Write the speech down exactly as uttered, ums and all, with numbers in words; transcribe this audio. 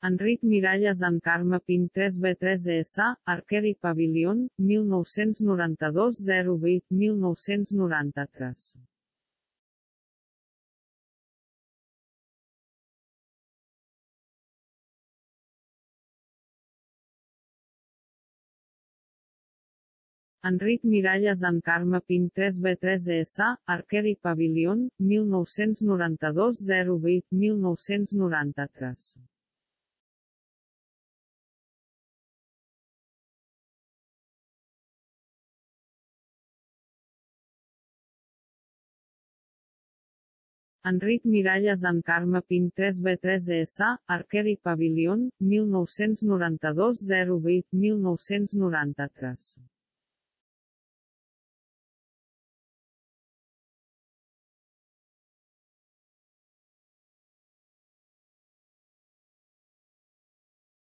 Enric Miralles en Carme Pink tres B tres S, Arquer i Pavilion, mil nou-cents noranta-dos zero vuit mil nou-cents noranta-tres. Enric Miralles en Carme Pink tres B tres S, Arquer i Pavilion, mil nou-cents noranta-dos zero vuit mil nou-cents noranta-tres. Enric Miralles en Carme Pink tres B tres S, Arquer i Pavilion, mil nou-cents noranta-dos zero vuit mil nou-cents noranta-tres.